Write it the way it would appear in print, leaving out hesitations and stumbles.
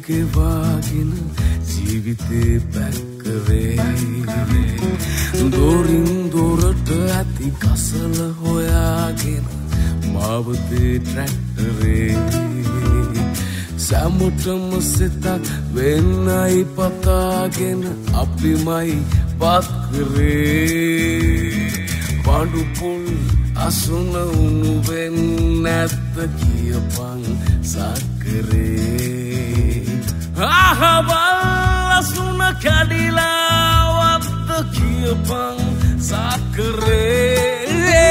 ගෙවාගෙන ජීවිතේ පැක්කරේ දොරින් දොරට ඇති කසල හොයාගෙන මාවතේ ට්‍රැක්ටරේ සැමටම සිතක් වෙන්නයි පතාගෙන අපිමයි පත් කරේ පඩු පුල් අසුන උණු වෙන්න නැත්ත කියපන් සක්කරේ අහවල් අසුන කැඩිලා වත්ත කියපන් සක්කරේ